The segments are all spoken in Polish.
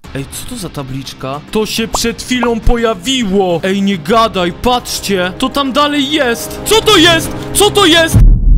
Ej, co to za tabliczka? To się przed chwilą pojawiło! Ej, nie gadaj, patrzcie! To tam dalej jest! Co to jest? Co to jest?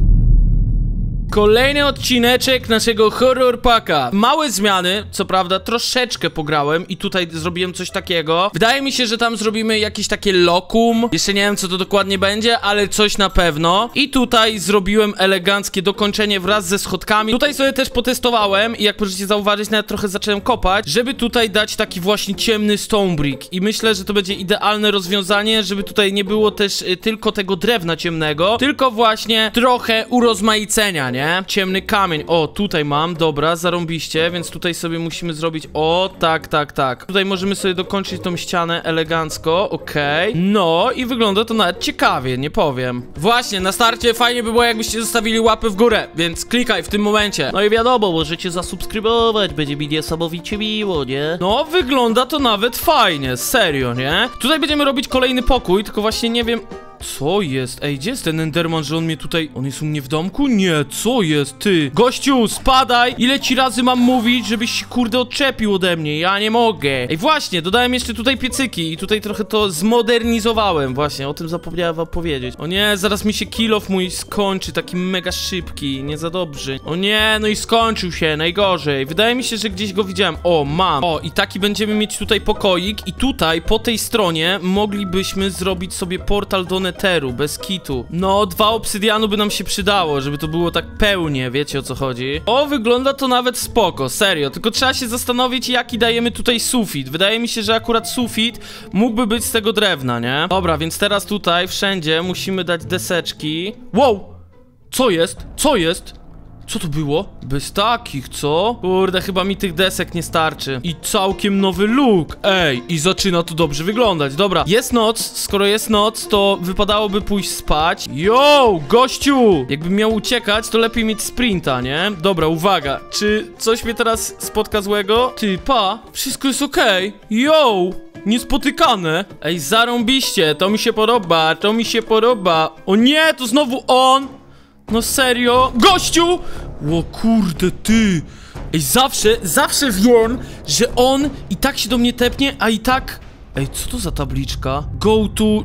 Kolejny odcineczek naszego horror packa. Małe zmiany, co prawda troszeczkę pograłem i tutaj zrobiłem coś takiego. Wydaje mi się, że tam zrobimy jakieś takie lokum. Jeszcze nie wiem, co to dokładnie będzie, ale coś na pewno. I tutaj zrobiłem eleganckie dokończenie wraz ze schodkami. Tutaj sobie też potestowałem i jak możecie zauważyć, nawet trochę zacząłem kopać, żeby tutaj dać taki właśnie ciemny stone brick. I myślę, że to będzie idealne rozwiązanie, żeby tutaj nie było też tylko tego drewna ciemnego, tylko właśnie trochę urozmaicenia, nie? Ciemny kamień. O, tutaj mam, dobra, zarąbiście, więc tutaj sobie musimy zrobić, o, tak. Tutaj możemy sobie dokończyć tą ścianę elegancko, okej. No i wygląda to nawet ciekawie, nie powiem. Właśnie, na starcie fajnie by było, jakbyście zostawili łapy w górę, więc klikaj w tym momencie. No i wiadomo, możecie zasubskrybować, będzie mi niesamowicie miło, nie? No, wygląda to nawet fajnie, serio, nie? Tutaj będziemy robić kolejny pokój, tylko właśnie nie wiem... Co jest? Ej, gdzie jest ten Enderman, że on mnie tutaj... On jest u mnie w domku? Nie, co jest? Ty! Gościu, spadaj! Ile ci razy mam mówić, żebyś się kurde odczepił ode mnie? Ja nie mogę. Ej, właśnie, dodałem jeszcze tutaj piecyki i tutaj trochę to zmodernizowałem. Właśnie, o tym zapomniałem wam powiedzieć. O nie, zaraz mi się kill off mój skończy, taki mega szybki, nie za dobrze. O nie, no i skończył się, najgorzej. Wydaje mi się, że gdzieś go widziałem. O, mam. O, i taki będziemy mieć tutaj pokoik i tutaj, po tej stronie, moglibyśmy zrobić sobie portal do Netheru, bez kitu. No, 2 obsydianu by nam się przydało, żeby to było tak pełnie, wiecie o co chodzi. O, wygląda to nawet spoko, serio, tylko trzeba się zastanowić, jaki dajemy tutaj sufit. Wydaje mi się, że akurat sufit mógłby być z tego drewna, nie? Dobra, więc teraz tutaj wszędzie musimy dać deseczki. Wow! Co jest? Co jest? Co to było? Bez takich, co? Kurde, chyba mi tych desek nie starczy. I całkiem nowy look. Ej, i zaczyna to dobrze wyglądać. Dobra, jest noc. Skoro jest noc, to wypadałoby pójść spać. Yo, gościu! Jakbym miał uciekać, to lepiej mieć sprinta, nie? Dobra, uwaga. Czy coś mnie teraz spotka złego? Ty, pa, wszystko jest okej. Yo! Niespotykane. Ej, zarąbiście, to mi się podoba, to mi się podoba. O nie, to znowu on! No serio? Gościu! Ło kurde, ty! Ej, zawsze wiem, że on i tak się do mnie tepnie, a i tak... Ej, co to za tabliczka? Go to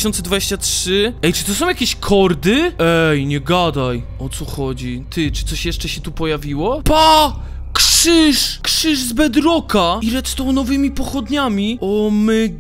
4023. Ej, czy to są jakieś kordy? Ej, nie gadaj. O co chodzi? Ty, czy coś jeszcze się tu pojawiło? Pa! Krzyż! Krzyż z bedrocka i redstone'owymi pochodniami. O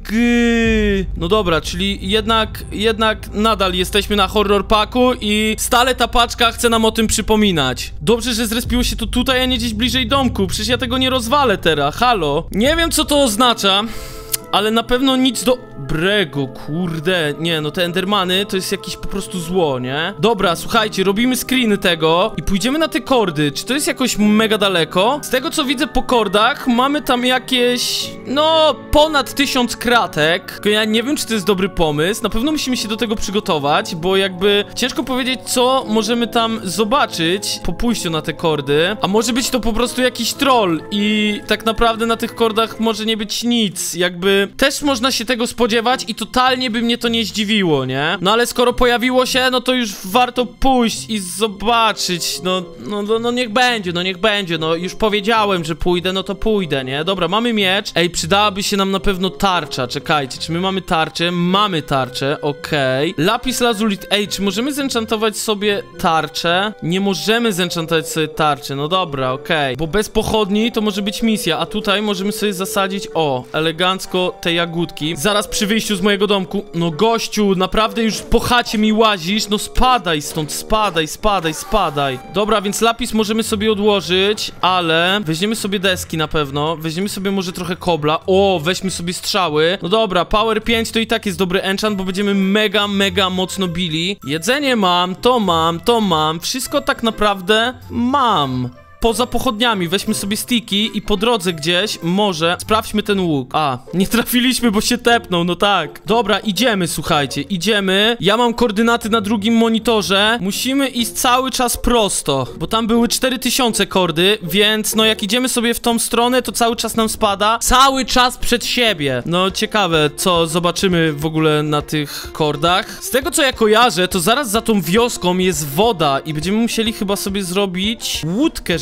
mygy. No dobra, czyli jednak nadal jesteśmy na horror packu i stale ta paczka chce nam o tym przypominać. Dobrze, że zrespiło się to tutaj, a nie gdzieś bliżej domku. Przecież ja tego nie rozwalę teraz, halo. Nie wiem, co to oznacza, ale na pewno nic dobrego, kurde. Nie, no te endermany to jest jakieś po prostu zło, nie? Dobra, słuchajcie, robimy screeny tego i pójdziemy na te kordy. Czy to jest jakoś mega daleko? Z tego, co widzę po kordach, mamy tam jakieś, no, ponad 1000 kratek. Tylko ja nie wiem, czy to jest dobry pomysł. Na pewno musimy się do tego przygotować, bo jakby ciężko powiedzieć, co możemy tam zobaczyć po pójściu na te kordy. A może być to po prostu jakiś troll i tak naprawdę na tych kordach może nie być nic. Jakby też można się tego spodziewać i totalnie by mnie to nie zdziwiło, nie? No ale skoro pojawiło się, no to już warto pójść i zobaczyć. No niech będzie, no już powiedziałem, że pójdę, no to pójdę, nie? Dobra, mamy miecz. Ej, przydałaby się nam na pewno tarcza, czekajcie, czy my mamy tarczę? Mamy tarczę, okej. Lapis lazulit, ej, czy możemy zenchantować sobie tarczę? Nie możemy zenchantować sobie tarczę, no dobra, okej. Bo bez pochodni to może być misja, a tutaj możemy sobie zasadzić, o, elegancko te jagódki. Zaraz przy wyjściu z mojego domku. No gościu, naprawdę już po chacie mi łazisz. No spadaj stąd, spadaj. Dobra, więc lapis możemy sobie odłożyć, ale weźmiemy sobie deski na pewno. Weźmiemy sobie może trochę kobla. O, weźmy sobie strzały. No dobra, power 5 to i tak jest dobry enchant, bo będziemy mega mocno bili. Jedzenie mam, to mam. Wszystko tak naprawdę mam. Poza pochodniami, weźmy sobie sticky i po drodze gdzieś, może, sprawdźmy ten łuk. A, nie trafiliśmy, bo się tepnął, no tak. Dobra, idziemy, słuchajcie, idziemy. Ja mam koordynaty na drugim monitorze. Musimy iść cały czas prosto, bo tam były 4000 kordy, więc no jak idziemy sobie w tą stronę, to cały czas nam spada. Cały czas przed siebie. No ciekawe, co zobaczymy w ogóle na tych kordach. Z tego, co ja kojarzę, to zaraz za tą wioską jest woda i będziemy musieli chyba sobie zrobić łódkę, żeby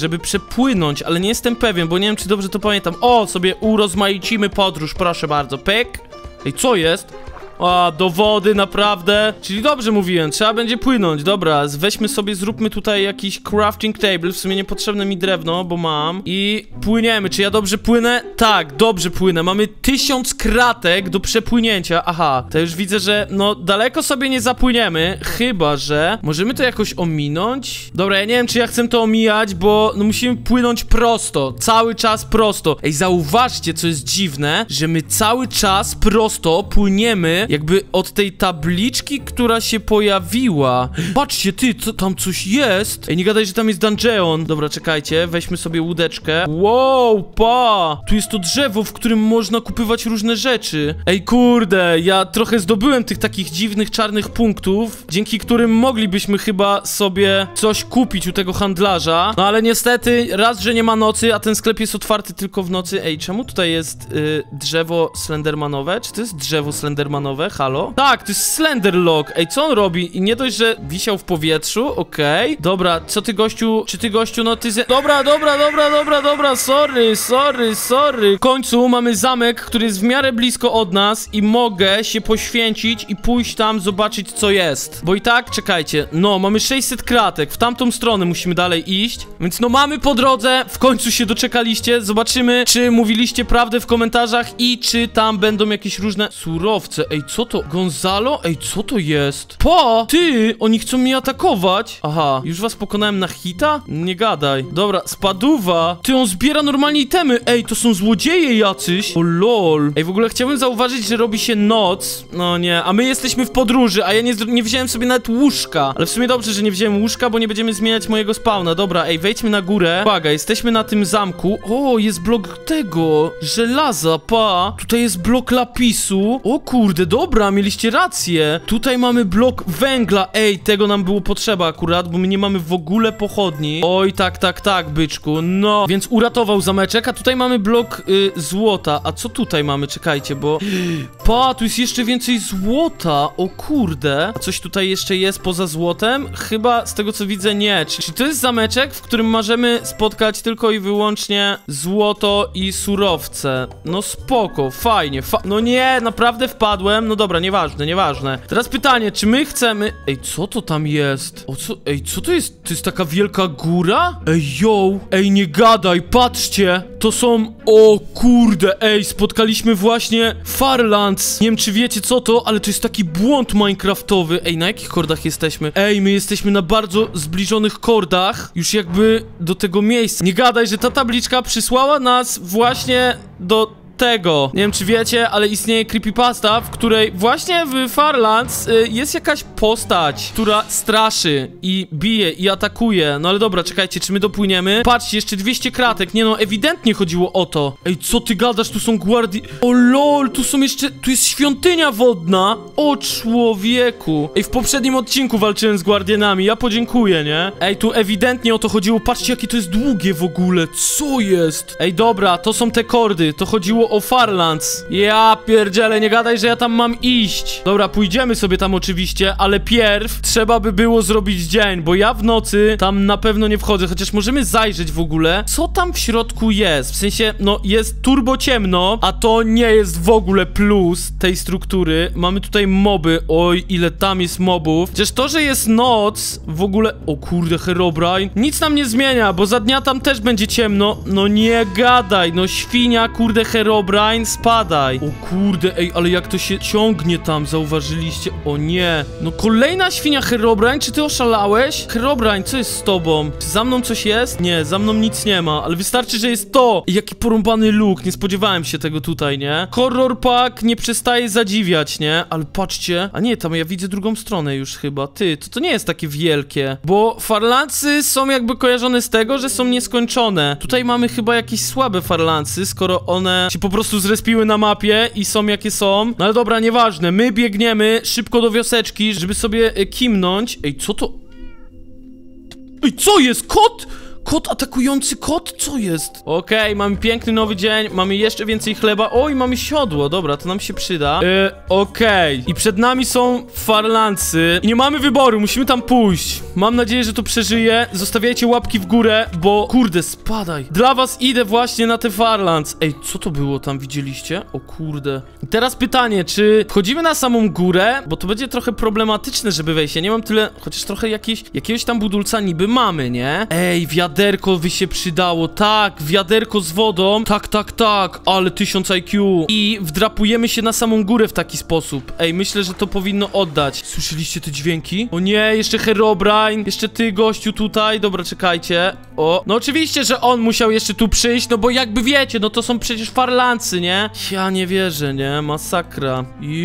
żeby przepłynąć, ale nie jestem pewien, bo nie wiem, czy dobrze to pamiętam. O, sobie urozmaicimy podróż, proszę bardzo, pyk. Ej, co jest? A, do wody, naprawdę. Czyli dobrze mówiłem, trzeba będzie płynąć. Dobra, weźmy sobie, zróbmy tutaj jakiś crafting table. W sumie niepotrzebne mi drewno, bo mam. I płyniemy. Czy ja dobrze płynę? Tak, dobrze płynę. Mamy 1000 kratek do przepłynięcia. Aha, to już widzę, że no daleko sobie nie zapłyniemy. Chyba że możemy to jakoś ominąć. Dobra, ja nie wiem, czy ja chcę to omijać, bo no musimy płynąć prosto. Cały czas prosto. Ej, zauważcie, co jest dziwne, że my cały czas prosto płyniemy jakby od tej tabliczki, która się pojawiła. Patrzcie, ty, co tam coś jest? Ej, nie gadaj, że tam jest dungeon. Dobra, czekajcie, weźmy sobie łódeczkę. Wow, pa! Tu jest to drzewo, w którym można kupywać różne rzeczy. Ej, kurde, ja trochę zdobyłem tych takich dziwnych, czarnych punktów, dzięki którym moglibyśmy chyba sobie coś kupić u tego handlarza. No ale niestety, raz, że nie ma nocy, a ten sklep jest otwarty tylko w nocy. Ej, czemu tutaj jest drzewo slendermanowe? Czy to jest drzewo slendermanowe? Halo? Tak, to jest Slenderlock. Ej, co on robi? I nie dość, że wisiał w powietrzu, okej. Dobra, co ty, gościu? Czy ty, gościu, no ty... Dobra, sorry. W końcu mamy zamek, który jest w miarę blisko od nas i mogę się poświęcić i pójść tam, zobaczyć, co jest. Bo i tak, czekajcie, no, mamy 600 kratek, w tamtą stronę musimy dalej iść, więc no mamy po drodze, w końcu się doczekaliście, zobaczymy, czy mówiliście prawdę w komentarzach i czy tam będą jakieś różne surowce. Ej, co to? Gonzalo? Ej, co to jest? Po! Ty! Oni chcą mnie atakować! Aha, już was pokonałem na hita? Nie gadaj. Dobra, spaduwa! Ty, on zbiera normalnie itemy! Ej, to są złodzieje jacyś! O lol! Ej, w ogóle chciałbym zauważyć, że robi się noc. No nie, a my jesteśmy w podróży, a ja nie wziąłem sobie nawet łóżka. Ale w sumie dobrze, że nie wziąłem łóżka, bo nie będziemy zmieniać mojego spawna. Dobra, ej, wejdźmy na górę. Uwaga, jesteśmy na tym zamku. O, jest blok tego! Żelaza, pa! Tutaj jest blok lapisu. O kurde, dobra, mieliście rację. Tutaj mamy blok węgla. Ej, tego nam było potrzeba akurat, bo my nie mamy w ogóle pochodni. Oj, tak, byczku. No, więc uratował zameczek, a tutaj mamy blok złota. A co tutaj mamy? Czekajcie, bo... Pa, tu jest jeszcze więcej złota. O kurde. A coś tutaj jeszcze jest poza złotem? Chyba, z tego co widzę, nie. Czy to jest zameczek, w którym możemy spotkać tylko i wyłącznie złoto i surowce? No spoko, fajnie. No nie, naprawdę wpadłem. No dobra, nieważne. Teraz pytanie, czy my chcemy... Ej, co to tam jest? Ej, co to jest? To jest taka wielka góra? Ej, yo! Ej, nie gadaj, patrzcie! To są... O kurde, ej, spotkaliśmy właśnie Farlands. Nie wiem, czy wiecie co to, ale to jest taki błąd minecraftowy. Ej, na jakich kordach jesteśmy? Ej, my jesteśmy na bardzo zbliżonych kordach. Już jakby do tego miejsca. Nie gadaj, że ta tabliczka przysłała nas właśnie do... tego. Nie wiem, czy wiecie, ale istnieje creepypasta, w której właśnie w Farlands jest jakaś postać, która straszy i bije i atakuje. No ale dobra, czekajcie, czy my dopłyniemy? Patrzcie, jeszcze 200 kratek. Nie no, ewidentnie chodziło o to. Ej, co ty gadasz? Tu są O lol, tu są jeszcze... Tu jest świątynia wodna. O człowieku. Ej, w poprzednim odcinku walczyłem z guardianami. Ja podziękuję, nie? Ej, tu ewidentnie o to chodziło. Patrzcie, jakie to jest długie w ogóle. Co jest? Ej, dobra, to są te kordy. To chodziło o Farlands. Ja pierdzielę, nie gadaj, że ja tam mam iść. Dobra, pójdziemy sobie tam oczywiście, ale pierw trzeba by było zrobić dzień, bo ja w nocy tam na pewno nie wchodzę, chociaż możemy zajrzeć w ogóle, co tam w środku jest. W sensie, no, jest turbo ciemno, a to nie jest w ogóle plus tej struktury. Mamy tutaj moby. Oj, ile tam jest mobów. Chociaż to, że jest noc, w ogóle... O kurde, Herobrine. Nic nam nie zmienia, bo za dnia tam też będzie ciemno. No nie gadaj, no świnia, kurde, Herobrine, spadaj. O kurde, ej, ale jak to się ciągnie tam, zauważyliście? O nie. No kolejna świnia, Herobrine, czy ty oszalałeś? Herobrine, co jest z tobą? Czy za mną coś jest? Nie, za mną nic nie ma, ale wystarczy, że jest to. I jaki porąbany look, nie spodziewałem się tego tutaj, nie? Horror Pack nie przestaje zadziwiać, nie? Ale patrzcie, a nie, tam ja widzę drugą stronę już chyba. Ty, to nie jest takie wielkie, bo Farlandsy są jakby kojarzone z tego, że są nieskończone. Tutaj mamy chyba jakieś słabe Farlandsy, skoro one się po prostu zrespiły na mapie i są jakie są. No ale dobra, nieważne. My biegniemy szybko do wioseczki, żeby sobie kimnąć. Ej, co to? Ej, co jest? Kot? kot, atakujący kot? Co jest? Okej, mamy piękny nowy dzień, mamy jeszcze więcej chleba. Oj, mamy siodło, dobra, to nam się przyda. Okej. I przed nami są farlancy. I nie mamy wyboru, musimy tam pójść. Mam nadzieję, że to przeżyje. Zostawiajcie łapki w górę, bo kurde, spadaj. Dla was idę właśnie na te farlands. Ej, co to było tam, widzieliście? O kurde. I teraz pytanie, czy wchodzimy na samą górę? Bo to będzie trochę problematyczne, żeby wejść. Ja nie mam tyle, chociaż trochę jakiegoś tam budulca niby mamy, nie? Ej, wiaderko by się przydało. Tak, wiaderko z wodą. Tak, ale 1000 IQ. I wdrapujemy się na samą górę w taki sposób. Ej, myślę, że to powinno oddać. Słyszeliście te dźwięki? O nie, jeszcze Herobrine. Jeszcze ty, gościu, tutaj. Dobra, czekajcie. O, no oczywiście, że on musiał jeszcze tu przyjść, no bo jakby wiecie, no to są przecież farlancy, nie? Ja nie wierzę, nie? Masakra.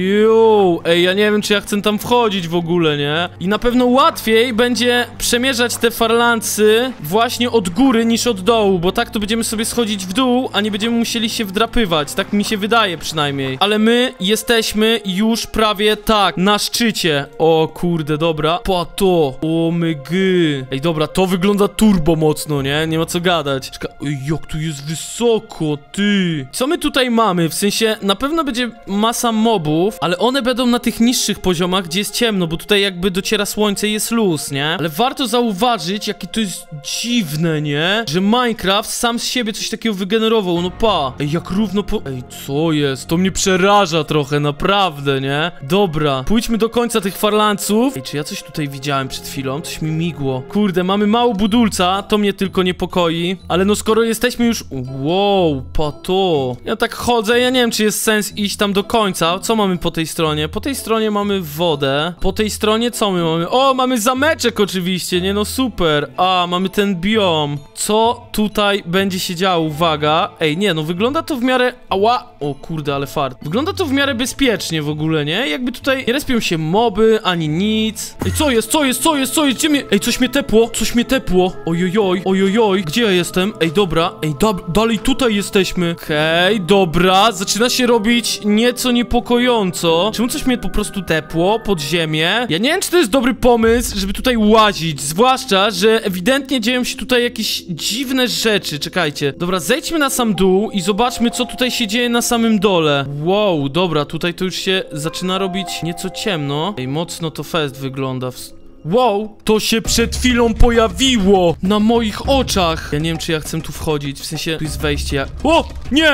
Juuu. Ej, ja nie wiem, czy ja chcę tam wchodzić w ogóle, nie? I na pewno łatwiej będzie przemierzać te farlancy właśnie od góry niż od dołu, bo tak to będziemy sobie schodzić w dół, a nie będziemy musieli się wdrapywać. Tak mi się wydaje przynajmniej. Ale my jesteśmy już prawie tak, na szczycie. O kurde, dobra. Pato. O mygy. Ej, dobra, to wygląda turbo mocno, nie? Nie ma co gadać. Czekaj, ej, jak tu jest wysoko, ty. Co my tutaj mamy? W sensie, na pewno będzie masa mobów, ale one będą na tych niższych poziomach, gdzie jest ciemno, bo tutaj jakby dociera słońce i jest luz, nie? Ale warto zauważyć, jakie to jest dziwne, nie? Że Minecraft sam z siebie coś takiego wygenerował, no pa. Ej, jak równo po... Ej, co jest? To mnie przeraża trochę, naprawdę, nie? Dobra, pójdźmy do końca tych farlanców. Ej, czy ja coś tutaj widziałem przed chwilą? Coś mi migło. Kurde, mamy mało budulca, to mnie tylko niepokoi. Ale no skoro jesteśmy już... Wow, pato. Ja tak chodzę, ja nie wiem, czy jest sens iść tam do końca. Co mamy po tej stronie? Po tej stronie mamy wodę. Po tej stronie co my mamy? O, mamy zameczek oczywiście, nie no super. A, mamy ten biom. Co tutaj będzie się działo? Uwaga. Ej, nie, no wygląda to w miarę... Ała. O kurde, ale fart. Wygląda to w miarę bezpiecznie w ogóle, nie? Jakby tutaj nie respią się moby, ani nic. Ej, co jest? Gdzie mnie... Ej, coś mnie tepło. Ojojoj. Gdzie ja jestem? Ej, dobra. Ej, dalej tutaj jesteśmy. Okej, dobra. Zaczyna się robić nieco niepokojąco. Czemu coś mnie po prostu tepło pod ziemię? Ja nie wiem, czy to jest dobry pomysł, żeby tutaj łazić. Zwłaszcza, że ewidentnie dzieją się tutaj jakieś dziwne rzeczy. Czekajcie. Dobra, zejdźmy na sam dół i zobaczmy, co tutaj się dzieje na samym dole. Wow, dobra, tutaj to już się zaczyna robić nieco ciemno. Ej, mocno to fest wygląda. Wow, to się przed chwilą pojawiło na moich oczach. Ja nie wiem, czy ja chcę tu wchodzić, w sensie tu jest wejście. O,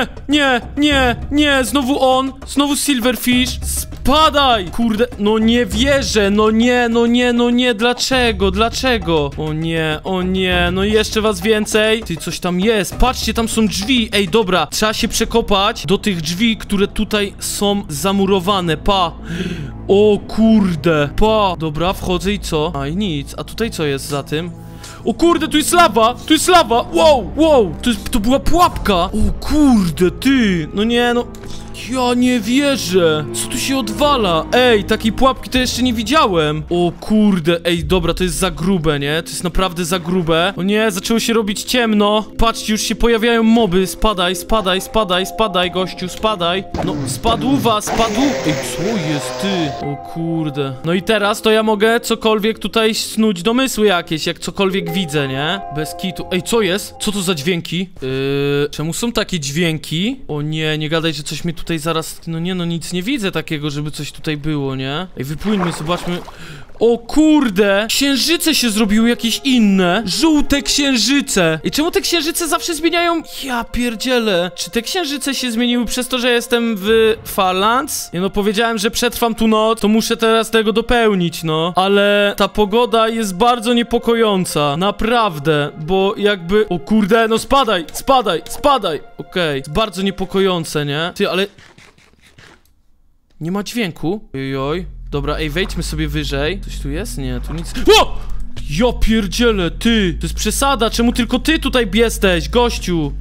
nie, znowu Silverfish. Spadaj! Kurde, no nie wierzę, no nie, dlaczego? O nie, no jeszcze was więcej. Ty, coś tam jest, patrzcie, tam są drzwi. Ej, dobra, trzeba się przekopać do tych drzwi, które tutaj są zamurowane, pa. O kurde, pa. Dobra, wchodzę i co? A i nic, a tutaj co jest za tym? O kurde, tu jest lawa! Wow! To była pułapka! O kurde, ty! No nie, no... Ja nie wierzę! Co tu się odwala? Ej, takiej pułapki to jeszcze nie widziałem! O kurde, ej, dobra, to jest za grube, nie? To jest naprawdę za grube. O nie, zaczęło się robić ciemno. Patrzcie, już się pojawiają moby. Spadaj, gościu, spadaj. No, spadł. Ej, co jest, ty? O kurde. No i teraz to ja mogę cokolwiek tutaj snuć domysły jakieś, jak cokolwiek widzę, nie? Bez kitu. Ej, co jest? Co to za dźwięki? Czemu są takie dźwięki? O nie gadaj, że coś mnie tutaj zaraz... No nie, no nic nie widzę takiego, żeby coś tutaj było, nie? Ej, wypłyńmy, zobaczmy... O kurde! Księżyce się zrobiły jakieś inne. Żółte księżyce. I czemu te księżyce zawsze zmieniają? Ja pierdzielę. Czy te księżyce się zmieniły przez to, że jestem w Farlands? Nie no, powiedziałem, że przetrwam tu noc, to muszę teraz tego dopełnić, no. Ale ta pogoda jest bardzo niepokojąca. Naprawdę, bo jakby... O kurde, no spadaj. Okej. Jest bardzo niepokojące, nie? Ty, ale... Nie ma dźwięku. Ojoj. Dobra, ej, wejdźmy sobie wyżej. Coś tu jest? Nie, tu nic... O! Ja pierdzielę, ty! To jest przesada, czemu tylko ty tutaj jesteś, gościu?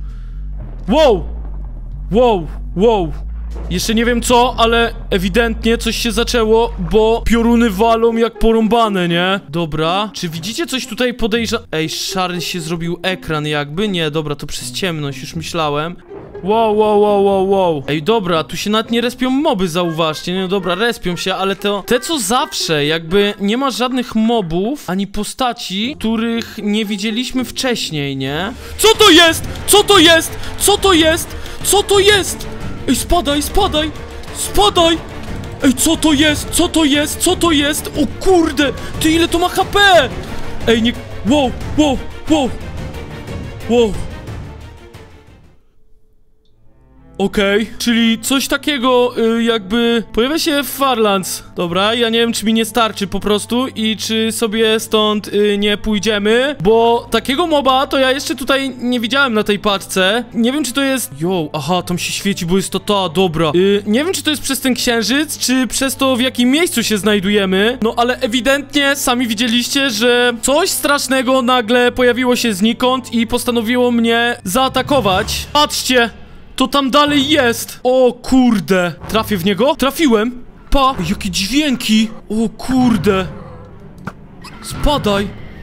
Wow! Jeszcze nie wiem co, ale ewidentnie coś się zaczęło, bo pioruny walą jak porąbane, nie? Dobra, czy widzicie coś tutaj Ej, szary się zrobił ekran jakby? Nie, dobra, to przez ciemność, już myślałem. Wow. Ej, dobra, tu się nawet nie respią moby, zauważcie. No dobra, respią się, ale to... Te co zawsze, jakby nie ma żadnych mobów, ani postaci, których nie widzieliśmy wcześniej, nie? Co to jest? Co to jest? Co to jest? Co to jest? Ej, spadaj! Ej, co to jest? Co to jest? O kurde! Ty, ile to ma HP? Ej, nie... Wow. Okej, czyli coś takiego jakby pojawia się w Farlands. Dobra, ja nie wiem, czy mi nie starczy po prostu i czy sobie stąd nie pójdziemy, bo takiego moba to ja jeszcze tutaj nie widziałem na tej paczce. Nie wiem, czy to jest... Aha, tam się świeci, bo jest to dobra. Nie wiem, czy to jest przez ten księżyc, czy przez to, w jakim miejscu się znajdujemy. No, ale ewidentnie sami widzieliście, że coś strasznego nagle pojawiło się znikąd i postanowiło mnie zaatakować. Patrzcie! To tam dalej jest! O kurde! Trafię w niego? Trafiłem! Pa! Jakie dźwięki! O kurde! Spadaj!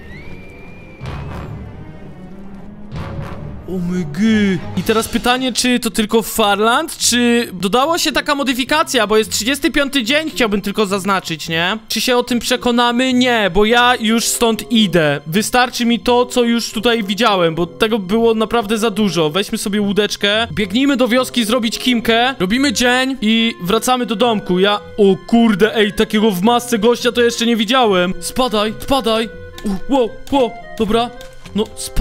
O my gy. I teraz pytanie, czy to tylko w Farland, czy dodała się taka modyfikacja, bo jest 35 dzień, chciałbym tylko zaznaczyć, nie? Czy się o tym przekonamy? Nie, bo ja już stąd idę. Wystarczy mi to, co już tutaj widziałem, bo tego było naprawdę za dużo. Weźmy sobie łódeczkę, biegnijmy do wioski zrobić kimkę, robimy dzień i wracamy do domku. O kurde, ej, takiego w masce gościa to jeszcze nie widziałem. Spadaj. Wow, dobra. No,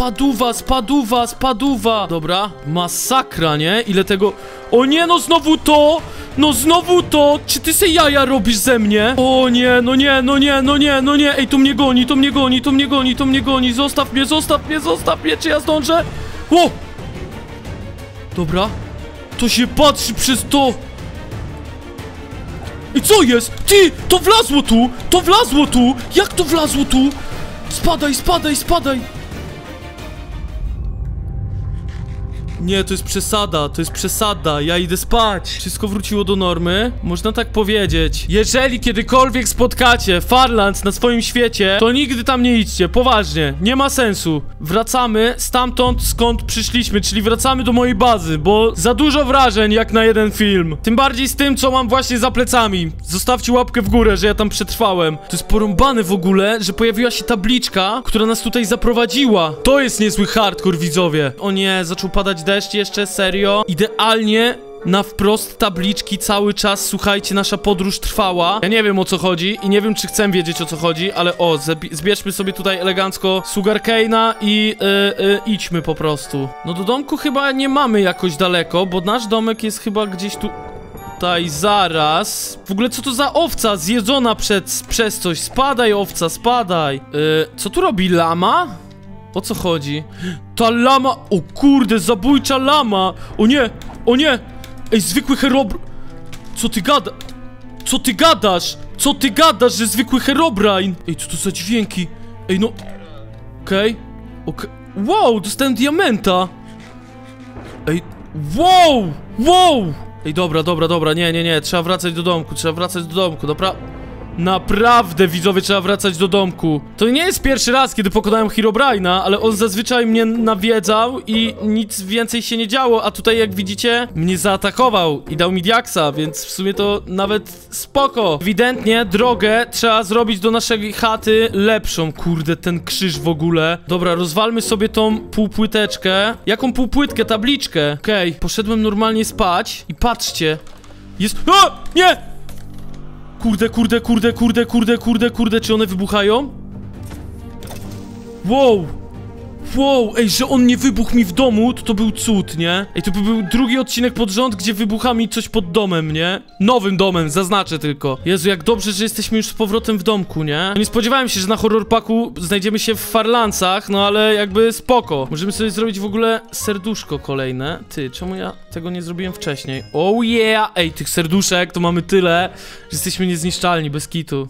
spaduwa. Dobra, masakra, nie? Ile tego... O nie, no znowu to! Czy ty se jaja robisz ze mnie? O nie, no nie. Ej, to mnie goni. Zostaw mnie, czy ja zdążę? O! Dobra. To się patrzy przez to. I co jest? Ty, to wlazło tu! Jak to wlazło tu? Spadaj! Nie, to jest przesada, ja idę spać. Wszystko wróciło do normy, można tak powiedzieć. Jeżeli kiedykolwiek spotkacie Farlands na swoim świecie, to nigdy tam nie idźcie, poważnie, nie ma sensu. Wracamy stamtąd, skąd przyszliśmy, czyli wracamy do mojej bazy, bo za dużo wrażeń jak na jeden film. Tym bardziej z tym, co mam właśnie za plecami. Zostawcie łapkę w górę, że ja tam przetrwałem. To jest porąbane w ogóle, że pojawiła się tabliczka, która nas tutaj zaprowadziła. To jest niezły hardcore, widzowie. O nie, zaczął padać deszcz jeszcze, serio. Idealnie na wprost tabliczki cały czas, słuchajcie, nasza podróż trwała. Ja nie wiem, o co chodzi i nie wiem, czy chcę wiedzieć, o co chodzi, ale zbierzmy sobie tutaj elegancko sugarcane'a i idźmy po prostu. No do domku chyba nie mamy jakoś daleko, bo nasz domek jest chyba gdzieś tu... Tutaj, zaraz. W ogóle co to za owca zjedzona przez coś? Spadaj, owca, spadaj. Co tu robi lama? O co chodzi? Ta lama... O kurde, zabójcza lama! O nie! Ej, zwykły Herobrine... Co ty gadasz, że zwykły Herobrine? Ej, co to za dźwięki? Ej, no... Okej. Wow, dostałem diamenta! Ej, wow! Ej, dobra, nie, trzeba wracać do domku, Naprawdę, widzowie, trzeba wracać do domku. To nie jest pierwszy raz, kiedy pokonałem Herobrine'a, ale on zazwyczaj mnie nawiedzał i nic więcej się nie działo, a tutaj, jak widzicie, mnie zaatakował i dał mi diaksa, więc w sumie to nawet spoko. Ewidentnie drogę trzeba zrobić do naszej chaty lepszą. Kurde, ten krzyż w ogóle. Dobra, rozwalmy sobie tą półpłyteczkę. Jaką półpłytkę? Tabliczkę. Okej, poszedłem normalnie spać i patrzcie. Jest... A! Nie! Kurde, czy one wybuchają? Wow, ej, że on nie wybuchł mi w domu, to był cud, nie? Ej, to by był drugi odcinek pod rząd, gdzie wybucha mi coś pod domem, nie? Nowym domem, zaznaczę tylko. Jezu, jak dobrze, że jesteśmy już z powrotem w domku, nie? Nie spodziewałem się, że na Horror Packu znajdziemy się w Farlandsach, no ale jakby spoko. Możemy sobie zrobić w ogóle serduszko kolejne. Ty, czemu ja tego nie zrobiłem wcześniej? Oh yeah! Ej, tych serduszek to mamy tyle, że jesteśmy niezniszczalni, bez kitu.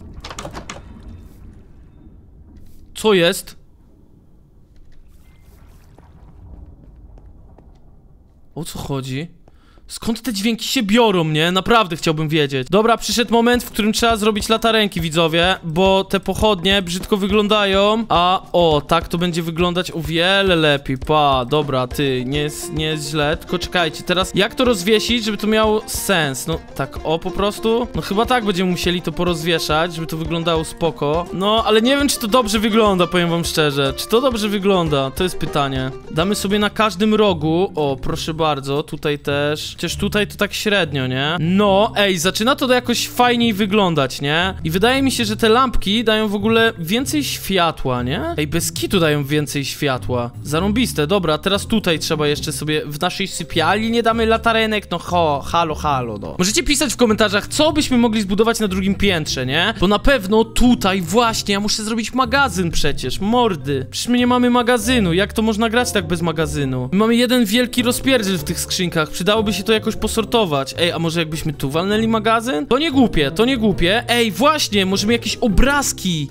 Co jest? O co chodzi? Skąd te dźwięki się biorą, nie? Naprawdę chciałbym wiedzieć. Dobra, przyszedł moment, w którym trzeba zrobić latarenki, widzowie, bo te pochodnie brzydko wyglądają, a o, tak to będzie wyglądać o wiele lepiej. Pa, dobra, ty, nie jest źle, tylko czekajcie, teraz jak to rozwiesić, żeby to miało sens? No, tak, o, po prostu? No chyba tak będziemy musieli to porozwieszać, żeby to wyglądało spoko. No, ale nie wiem, czy to dobrze wygląda, powiem wam szczerze. Czy to dobrze wygląda? To jest pytanie. Damy sobie na każdym rogu, o, proszę bardzo, tutaj też. Chociaż tutaj to tak średnio, nie? No, ej, zaczyna to jakoś fajniej wyglądać, nie? I wydaje mi się, że te lampki dają w ogóle więcej światła, nie? Ej, bez kitu dają więcej światła. Zarąbiste, dobra, teraz tutaj trzeba jeszcze sobie w naszej sypialni nie damy latarenek, no halo, no. Możecie pisać w komentarzach, co byśmy mogli zbudować na drugim piętrze, nie? Bo na pewno tutaj właśnie, ja muszę zrobić magazyn przecież, mordy. Przecież my nie mamy magazynu, jak to można grać tak bez magazynu? My mamy jeden wielki rozpierdziel w tych skrzynkach, przydałoby się to jakoś posortować. Ej, a może jakbyśmy tu walnęli magazyn? To nie głupie. Ej, właśnie, możemy jakieś obrazki.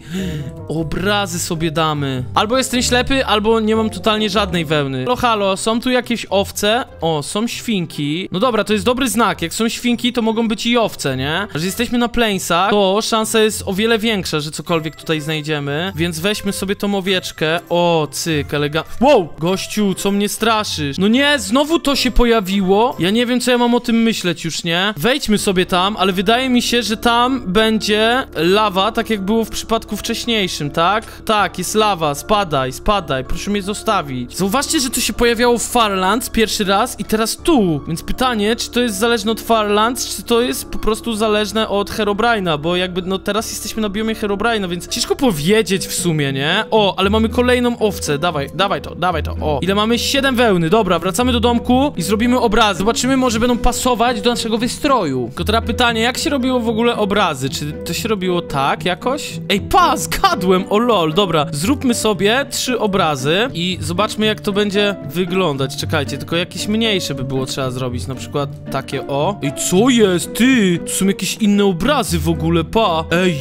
Obrazy sobie damy. Albo jestem ślepy, albo nie mam totalnie żadnej wełny. Halo, są tu jakieś owce? O, są świnki. No dobra, to jest dobry znak. Jak są świnki, to mogą być i owce, nie? Że jesteśmy na Plainsach, to szansa jest o wiele większa, że cokolwiek tutaj znajdziemy. Więc weźmy sobie tą owieczkę. O, cyk, wow, gościu, co mnie straszysz? No nie, znowu to się pojawiło. Ja nie wiem, co ja mam o tym myśleć już, nie? Wejdźmy sobie tam, ale wydaje mi się, że tam będzie lawa, tak jak było w przypadku wcześniejszym, tak? Tak, jest lawa, spadaj, proszę mnie zostawić. Zauważcie, że to się pojawiało w Farlands pierwszy raz i teraz tu. Więc pytanie, czy to jest zależne od Farlands, czy to jest po prostu zależne od Herobrine'a, bo jakby, no teraz jesteśmy na biomie Herobrine'a, więc ciężko powiedzieć w sumie, nie? O, ale mamy kolejną owcę, dawaj to, o. Ile mamy? 7 wełny, dobra, wracamy do domku i zrobimy obrazy. Zobaczymy, może będą pasować do naszego wystroju. Tylko teraz pytanie, jak się robiło w ogóle obrazy? Czy to się robiło tak jakoś? Ej, zgadłem, o lol, dobra. Zróbmy sobie 3 obrazy i zobaczmy, jak to będzie wyglądać. Czekajcie, tylko jakieś mniejsze by było trzeba zrobić, na przykład takie, o. Ej, co jest, ty? To są jakieś inne obrazy w ogóle, Ej,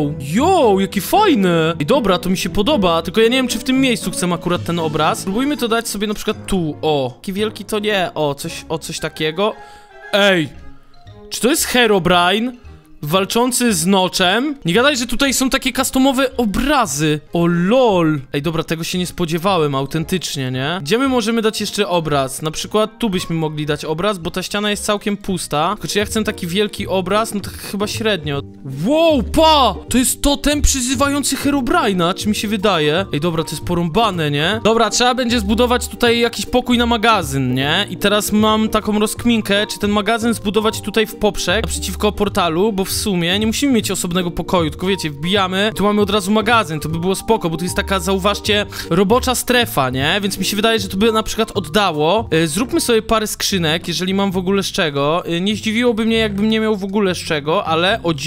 yo, jakie fajne. Ej, dobra, to mi się podoba, tylko ja nie wiem, czy w tym miejscu chcę akurat ten obraz. Spróbujmy to dać sobie na przykład tu, o. Taki wielki to nie, coś takiego. Ej, czy to jest Herobrine walczący z Noczem? Nie gadaj, że tutaj są takie customowe obrazy. O lol. Ej, dobra, tego się nie spodziewałem autentycznie, nie? Gdzie my możemy dać jeszcze obraz? Na przykład tu byśmy mogli dać obraz, bo ta ściana jest całkiem pusta. Tylko czy ja chcę taki wielki obraz? No to chyba średnio. Wow, to jest totem przyzywający Herobrine'a, czy mi się wydaje? Ej, dobra, to jest porąbane, nie? Dobra, trzeba będzie zbudować tutaj jakiś pokój na magazyn, nie? I teraz mam taką rozkminkę, czy ten magazyn zbudować tutaj w poprzek, naprzeciwko portalu, bo w sumie nie musimy mieć osobnego pokoju, tylko wiecie, wbijamy, tu mamy od razu magazyn, to by było spoko, bo tu jest taka, zauważcie, robocza strefa, nie? Więc mi się wydaje, że to by na przykład oddało. Zróbmy sobie parę skrzynek, jeżeli mam w ogóle z czego. Nie zdziwiłoby mnie, jakbym nie miał w ogóle z czego, ale o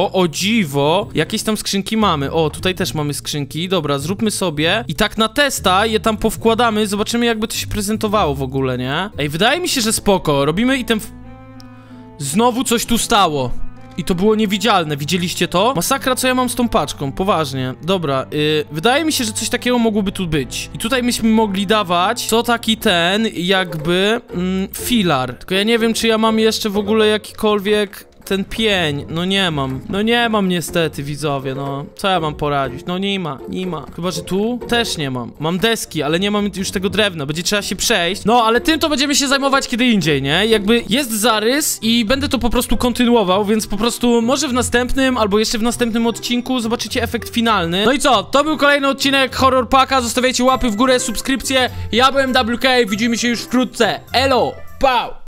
dziwo, jakieś tam skrzynki mamy. O, tutaj też mamy skrzynki, dobra, zróbmy sobie i tak na testa je tam powkładamy, zobaczymy, jakby to się prezentowało w ogóle, nie? Ej, wydaje mi się, że spoko, robimy item Znowu coś tu stało. I to było niewidzialne, widzieliście to? Masakra, co ja mam z tą paczką, poważnie. Dobra, wydaje mi się, że coś takiego mogłoby tu być. I tutaj myśmy mogli dawać co taki ten, jakby, filar. Tylko ja nie wiem, czy ja mam jeszcze w ogóle jakikolwiek... ten pień, no nie mam niestety, widzowie, no, co ja mam poradzić, no nie ma, chyba, że tu też nie mam, mam deski, ale nie mam już tego drewna, będzie trzeba się przejść, no, ale tym to będziemy się zajmować kiedy indziej, nie, jakby jest zarys i będę to po prostu kontynuował, więc po prostu może w następnym, albo jeszcze w następnym odcinku zobaczycie efekt finalny. No i co, to był kolejny odcinek Horror Packa, zostawiajcie łapy w górę, subskrypcje, ja byłem WK, widzimy się już wkrótce, elo, pau!